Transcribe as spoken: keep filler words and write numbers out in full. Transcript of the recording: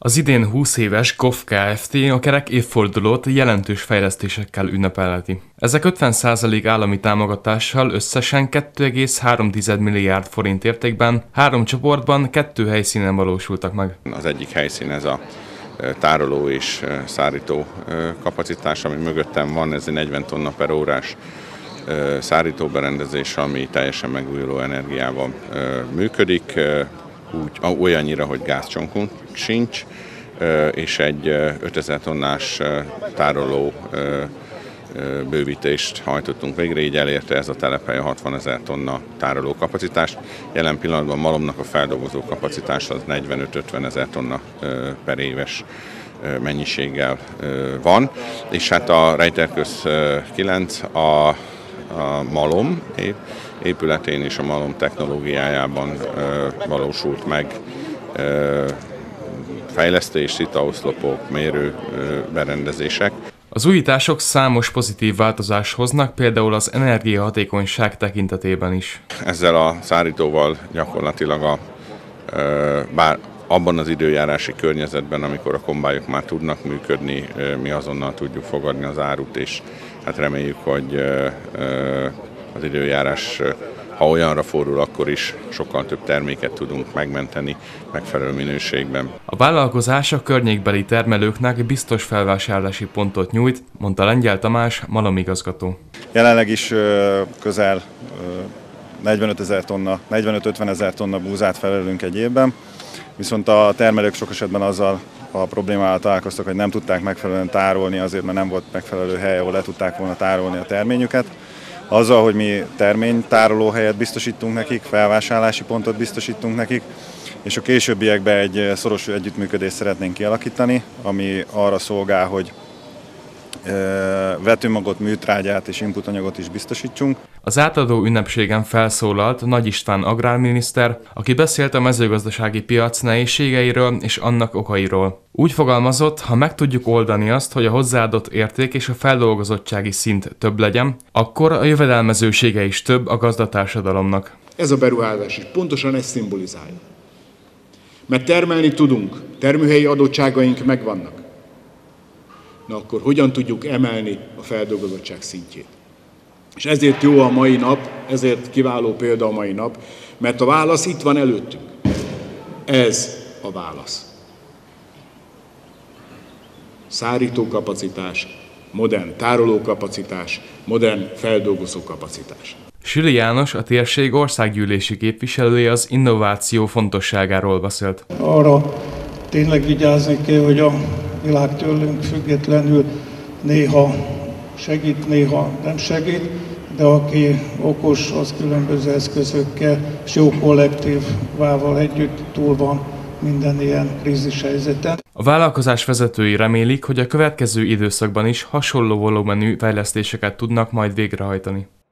Az idén húsz éves gé o ef Kft. A kerek évfordulót jelentős fejlesztésekkel ünnepelheti. Ezek ötven százalék állami támogatással összesen két egész három milliárd forint értékben három csoportban, kettő helyszínen valósultak meg. Az egyik helyszín ez a tároló és szárító kapacitás, ami mögöttem van, ez egy negyven tonna per órás szárítóberendezés, ami teljesen megújuló energiával működik, úgy, olyannyira, hogy gázcsonkunk sincs, és egy ötezer tonnás tároló bővítést hajtottunk végre, így elérte ez a telephely a hatvanezer tonna tároló kapacitást. Jelen pillanatban malomnak a feldolgozó kapacitás az negyvenöt-ötven ezer tonna per éves mennyiséggel van, és hát a Rejterköz kilenc a, a malom épületén és a malom technológiájában valósult meg fejlesztés, szitaoszlopok, mérőberendezések. Az újítások számos pozitív változást hoznak, például az energiahatékonyság tekintetében is. Ezzel a szárítóval gyakorlatilag a, bár abban az időjárási környezetben, amikor a kombályok már tudnak működni, mi azonnal tudjuk fogadni az árut, és hát reméljük, hogy az időjárás, ha olyanra fordul, akkor is sokkal több terméket tudunk megmenteni megfelelő minőségben. A vállalkozás a környékbeli termelőknek biztos felvásárlási pontot nyújt, mondta Lengyel Tamás, malomigazgató. Jelenleg is közel negyvenöt ezer tonna, negyvenöt-ötven ezer tonna búzát felelünk egy évben, viszont a termelők sok esetben azzal a problémával találkoztak, hogy nem tudták megfelelően tárolni, azért mert nem volt megfelelő hely, ahol le tudták volna tárolni a terményüket. Azzal, hogy mi terménytárolóhelyet biztosítunk nekik, felvásárlási pontot biztosítunk nekik, és a későbbiekben egy szoros együttműködést szeretnénk kialakítani, ami arra szolgál, hogy vetőmagot, műtrágyát és inputanyagot is biztosítsunk. Az átadó ünnepségen felszólalt Nagy István agrárminiszter, aki beszélt a mezőgazdasági piac nehézségeiről és annak okairól. Úgy fogalmazott, ha meg tudjuk oldani azt, hogy a hozzáadott érték és a feldolgozottsági szint több legyen, akkor a jövedelmezősége is több a gazdatársadalomnak. Ez a beruházás is pontosan ezt szimbolizálja. Mert termelni tudunk, termőhelyi adottságaink megvannak. Na akkor hogyan tudjuk emelni a feldolgozottság szintjét? És ezért jó a mai nap, ezért kiváló példa a mai nap, mert a válasz itt van előttünk. Ez a válasz. Szárítókapacitás, modern tárolókapacitás, modern feldolgozókapacitás. Süli János, a térség országgyűlési képviselője az innováció fontosságáról beszélt. Arra tényleg vigyázni kell, hogy a világ tőlünk függetlenül néha segít, néha nem segít, de aki okos, az különböző eszközökkel és jó kollektívával együtt túl van minden ilyen krízis helyzeten. A vállalkozás vezetői remélik, hogy a következő időszakban is hasonló volumenű fejlesztéseket tudnak majd végrehajtani.